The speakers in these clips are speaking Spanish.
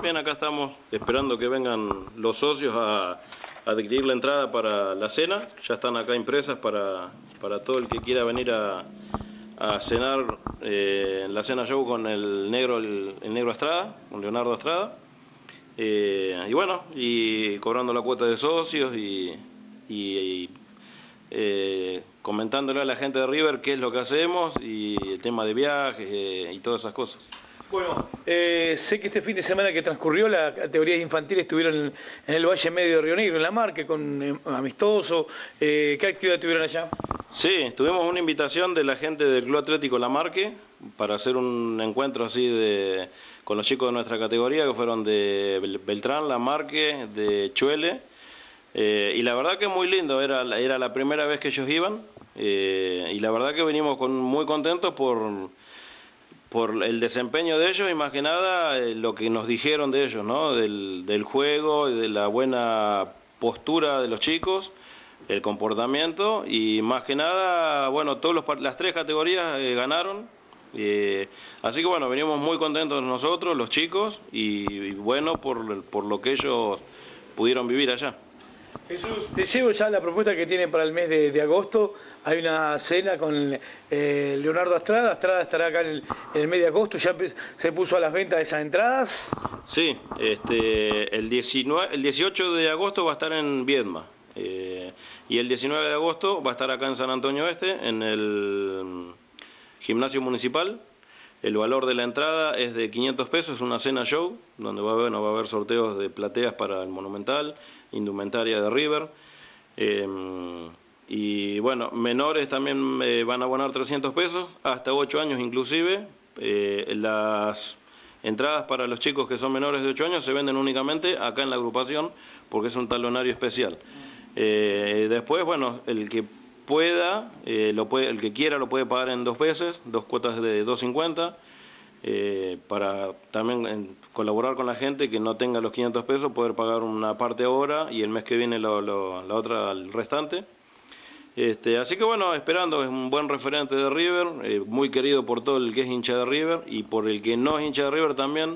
bien, acá estamos esperando que vengan los socios a adquirir la entrada para la cena. Ya están acá impresas para todo el que quiera venir a cenar en la cena show con el negro Estrada, con Leonardo Estrada. Y bueno, y cobrando la cuota de socios y comentándole a la gente de River qué es lo que hacemos y el tema de viajes y todas esas cosas. Bueno, sé que este fin de semana que transcurrió las categorías infantiles estuvieron en el Valle Medio de Río Negro, en La Marque, con amistoso. ¿Qué actividad tuvieron allá? Sí, tuvimos una invitación de la gente del Club Atlético La Marque para hacer un encuentro así con los chicos de nuestra categoría, que fueron de Beltrán, La Marque, de Chuele. Y la verdad que muy lindo, era la primera vez que ellos iban. Y la verdad que venimos muy contentos por el desempeño de ellos y más que nada lo que nos dijeron de ellos, ¿no? Del juego, de la buena postura de los chicos, el comportamiento y más que nada, bueno, las tres categorías ganaron. Así que bueno, venimos muy contentos nosotros, los chicos, y bueno, por lo que ellos pudieron vivir allá. Jesús, te llevo ya la propuesta que tienen para el mes de agosto. Hay una cena con Leonardo Estrada. Estrada estará acá en el mes de agosto. ¿Ya se puso a las ventas esas entradas? Sí, el 18 de agosto va a estar en Viedma. Y el 19 de agosto va a estar acá en San Antonio Este, en el gimnasio municipal. El valor de la entrada es de 500 pesos, es una cena show, donde va a haber sorteos de plateas para el Monumental, indumentaria de River. Y bueno, menores también van a abonar 300 pesos, hasta 8 años inclusive. Las entradas para los chicos que son menores de 8 años se venden únicamente acá en la agrupación, porque es un talonario especial. Después, bueno, el que pueda, el que quiera lo puede pagar en 2 veces, 2 cuotas de 2.50, para también colaborar con la gente que no tenga los 500 pesos, poder pagar una parte ahora y el mes que viene la otra, el restante. Así que bueno, esperando, es un buen referente de River, muy querido por todo el que es hincha de River y por el que no es hincha de River también,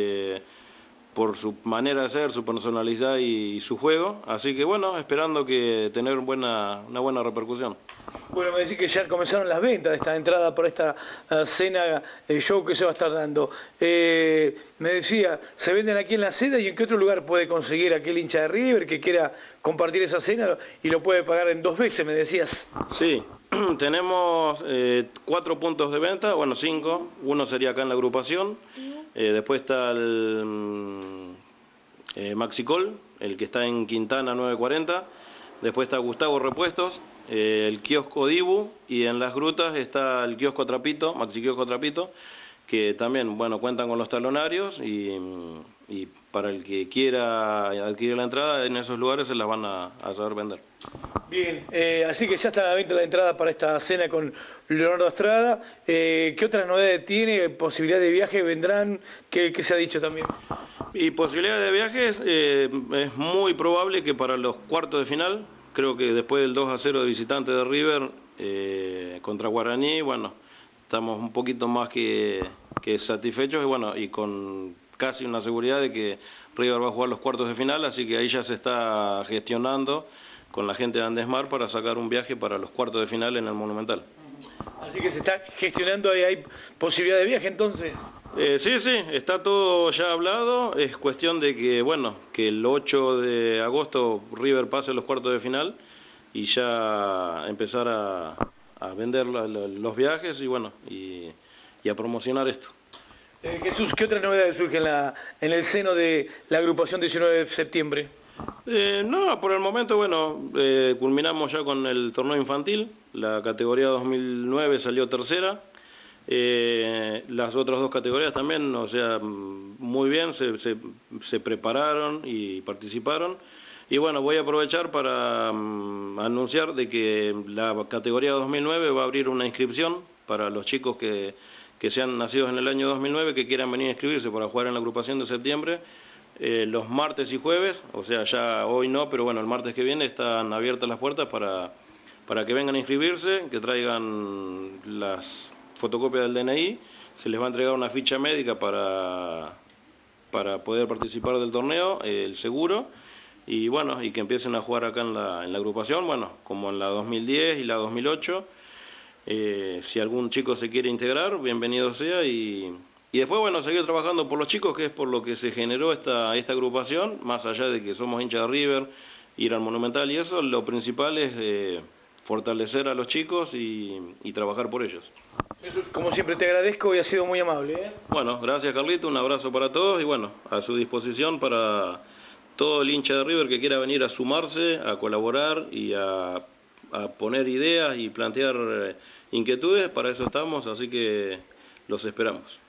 por su manera de ser, su personalidad y su juego. Así que bueno, esperando que tener una buena repercusión. Bueno, me decís que ya comenzaron las ventas de esta entrada por esta cena show que se va a estar dando. Me decía, ¿se venden aquí en la sede y en qué otro lugar puede conseguir aquel hincha de River que quiera compartir esa cena y lo puede pagar en 2 veces, me decías? Sí, tenemos 4 puntos de venta, bueno 5, uno sería acá en la agrupación, después está el Maxicol, el que está en Quintana 940, después está Gustavo Repuestos, el kiosco Dibu y en Las Grutas está el kiosco Trapito, Maxi Kiosco Trapito, que también, bueno, cuentan con los talonarios y para el que quiera adquirir la entrada, en esos lugares se las van a saber vender. Bien, así que ya está a la venta la entrada para esta cena con Leonardo Estrada. ¿Qué otras novedades tiene? ¿Posibilidad de viaje vendrán? ¿Qué se ha dicho también? Y posibilidad de viajes, es muy probable que para los cuartos de final, creo que después del 2-0 de visitante de River contra Guaraní, bueno, estamos un poquito más que satisfechos y bueno, y con casi una seguridad de que River va a jugar los cuartos de final, así que ahí ya se está gestionando con la gente de Andesmar para sacar un viaje para los cuartos de final en el Monumental. Así que se está gestionando, hay posibilidad de viaje entonces. Sí, está todo ya hablado, es cuestión de que, bueno, que el 8 de agosto River pase los cuartos de final y ya empezar a vender los viajes y bueno, y a promocionar esto. Jesús, ¿qué otras novedades surgen en el seno de la agrupación 19 de septiembre? No, por el momento, bueno, culminamos ya con el torneo infantil, la categoría 2009 salió tercera. Las otras 2 categorías también, o sea, muy bien, se prepararon y participaron. Y bueno, voy a aprovechar para anunciar de que la categoría 2009 va a abrir una inscripción para los chicos que sean nacidos en el año 2009, que quieran venir a inscribirse para jugar en la agrupación de septiembre. Los martes y jueves, o sea, ya hoy no, pero bueno, el martes que viene están abiertas las puertas para que vengan a inscribirse, que traigan las fotocopias del DNI, se les va a entregar una ficha médica para para poder participar del torneo, el seguro, y bueno, y que empiecen a jugar acá en la agrupación, bueno, como en la 2010 y la 2008. Si algún chico se quiere integrar, bienvenido sea, y después, bueno, seguir trabajando por los chicos, que es por lo que se generó esta agrupación, más allá de que somos hinchas de River, ir al Monumental y eso, lo principal es fortalecer a los chicos y trabajar por ellos. Como siempre te agradezco y has sido muy amable, ¿eh? Bueno, gracias Carlito, un abrazo para todos y bueno, a su disposición para todo el hincha de River que quiera venir a sumarse, a colaborar y a poner ideas y plantear inquietudes, para eso estamos, así que los esperamos.